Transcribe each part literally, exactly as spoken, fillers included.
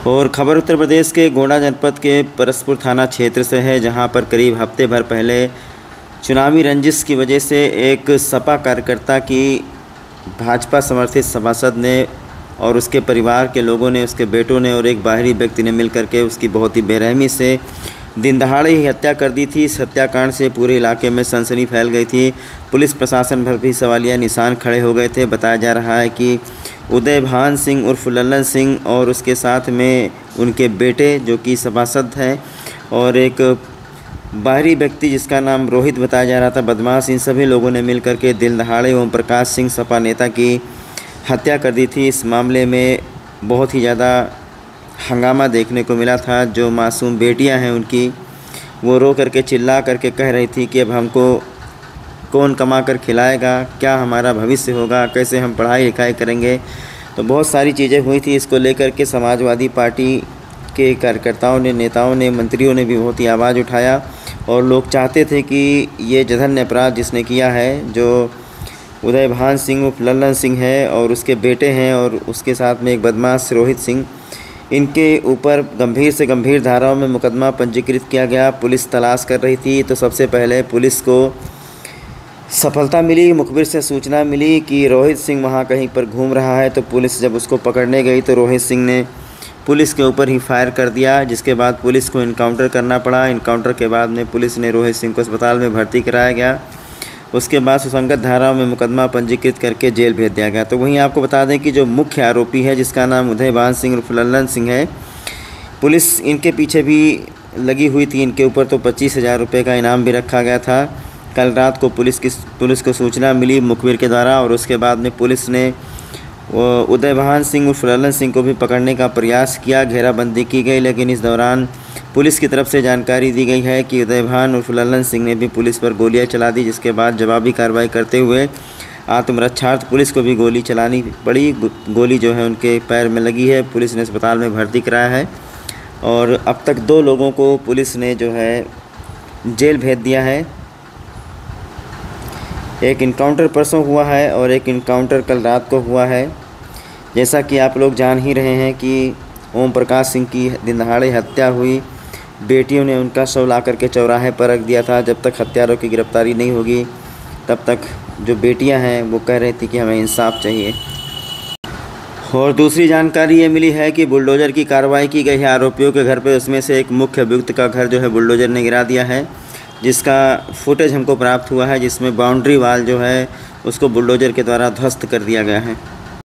और खबर उत्तर प्रदेश के गोंडा जनपद के परसपुर थाना क्षेत्र से है, जहां पर करीब हफ्ते भर पहले चुनावी रंजिश की वजह से एक सपा कार्यकर्ता की भाजपा समर्थित सभासद ने और उसके परिवार के लोगों ने, उसके बेटों ने और एक बाहरी व्यक्ति ने मिलकर के उसकी बहुत ही बेरहमी से दिन दहाड़े ही हत्या कर दी थी। इस हत्याकांड से पूरे इलाके में सनसनी फैल गई थी। पुलिस प्रशासन पर भी सवालिया निशान खड़े हो गए थे। बताया जा रहा है कि उदय भान सिंह उर्फ लल्लन सिंह और उसके साथ में उनके बेटे जो कि सभासद हैं और एक बाहरी व्यक्ति जिसका नाम रोहित बताया जा रहा था, बदमाश, इन सभी लोगों ने मिलकर के दिल दहाड़े ओम प्रकाश सिंह सपा नेता की हत्या कर दी थी। इस मामले में बहुत ही ज़्यादा हंगामा देखने को मिला था। जो मासूम बेटियां हैं उनकी, वो रो करके चिल्ला करके कह रही थी कि अब हमको कौन कमा कर खिलाएगा, क्या हमारा भविष्य होगा, कैसे हम पढ़ाई लिखाई करेंगे। तो बहुत सारी चीज़ें हुई थी। इसको लेकर के समाजवादी पार्टी के कार्यकर्ताओं ने, नेताओं ने, मंत्रियों ने भी बहुत ही आवाज़ उठाया और लोग चाहते थे कि ये जघन्य अपराध जिसने किया है, जो उदय भान सिंह उर्फ लल्लन सिंह है और उसके बेटे हैं और उसके साथ में एक बदमाश रोहित सिंह, इनके ऊपर गंभीर से गंभीर धाराओं में मुकदमा पंजीकृत किया गया। पुलिस तलाश कर रही थी तो सबसे पहले पुलिस को सफलता मिली। मुखबिर से सूचना मिली कि रोहित सिंह वहां कहीं पर घूम रहा है, तो पुलिस जब उसको पकड़ने गई तो रोहित सिंह ने पुलिस के ऊपर ही फायर कर दिया, जिसके बाद पुलिस को इनकाउंटर करना पड़ा। इनकाउंटर के बाद में पुलिस ने रोहित सिंह को अस्पताल में भर्ती कराया गया। उसके बाद सुसंगत धाराओं में मुकदमा पंजीकृत करके जेल भेज दिया गया। तो वहीं आपको बता दें कि जो मुख्य आरोपी है जिसका नाम उदय भान सिंह उर्फ लल्लन सिंह है, पुलिस इनके पीछे भी लगी हुई थी। इनके ऊपर तो पच्चीस हज़ार रुपये का इनाम भी रखा गया था। कल रात को पुलिस की पुलिस को सूचना मिली मुखबिर के द्वारा और उसके बाद में पुलिस ने उदय भान सिंह उर्फ लल्लन सिंह को भी पकड़ने का प्रयास किया। घेराबंदी की गई, लेकिन इस दौरान पुलिस की तरफ से जानकारी दी गई है कि उदय भान उर्फ लल्लन सिंह ने भी पुलिस पर गोलियां चला दी, जिसके बाद जवाबी कार्रवाई करते हुए आत्मरक्षार्थ पुलिस को भी गोली चलानी पड़ी। गोली जो है उनके पैर में लगी है। पुलिस ने अस्पताल में भर्ती कराया है और अब तक दो लोगों को पुलिस ने जो है जेल भेज दिया है। एक इनकाउंटर परसों हुआ है और एक इनकाउंटर कल रात को हुआ है। जैसा कि आप लोग जान ही रहे हैं कि ओम प्रकाश सिंह की दिन दहाड़े हत्या हुई। बेटियों ने उनका शव ला करके चौराहे पर रख दिया था। जब तक हत्यारों की गिरफ्तारी नहीं होगी तब तक जो बेटियां हैं वो कह रही थी कि हमें इंसाफ चाहिए। और दूसरी जानकारी ये मिली है कि बुलडोज़र की कार्रवाई की गई है आरोपियों के घर पे। उसमें से एक मुख्य अभियुक्त का घर जो है बुलडोज़र ने गिरा दिया है, जिसका फुटेज हमको प्राप्त हुआ है, जिसमें बाउंड्री वाल जो है उसको बुलडोज़र के द्वारा ध्वस्त कर दिया गया है।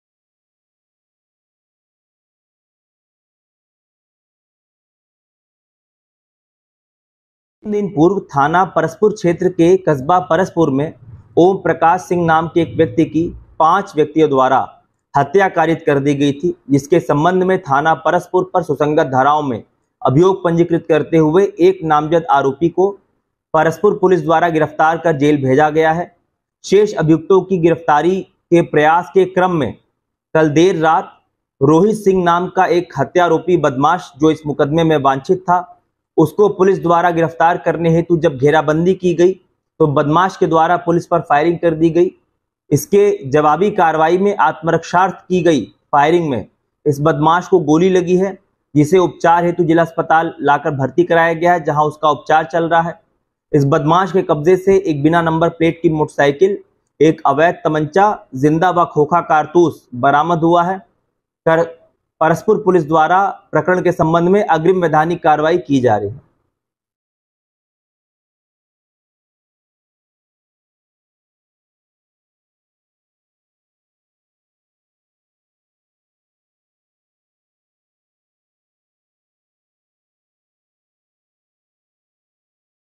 दिन पूर्व थाना परसपुर क्षेत्र के कस्बा परसपुर में ओम प्रकाश सिंह नाम के एक व्यक्ति की पांच व्यक्तियों द्वारा हत्या कारित कर दी गई थी, जिसके संबंध में थाना परसपुर पर सुसंगत धाराओं में अभियोग पंजीकृत करते हुए एक नामजद आरोपी को परसपुर पुलिस द्वारा गिरफ्तार कर जेल भेजा गया है। शेष अभियुक्तों की गिरफ्तारी के प्रयास के क्रम में कल देर रात रोहित सिंह नाम का एक हत्यारोपी बदमाश जो इस मुकदमे में वांछित था, उसको पुलिस द्वारा गिरफ्तार करने हेतु जब घेराबंदी की गई तो बदमाश के द्वारा पुलिस पर फायरिंग कर दी गई। इसके जवाबी कार्रवाई में आत्मरक्षार्थ की गई फायरिंग में इस बदमाश को गोली लगी है, जिसे उपचार हेतु जिला अस्पताल लाकर भर्ती कराया गया है, जहां उसका उपचार चल रहा है। इस बदमाश के कब्जे से एक बिना नंबर प्लेट की मोटरसाइकिल, एक अवैध तमंचा, जिंदा व खोखा कारतूस बरामद हुआ है। कर परसपुर पुलिस द्वारा प्रकरण के संबंध में अग्रिम वैधानिक कार्रवाई की जा रही है।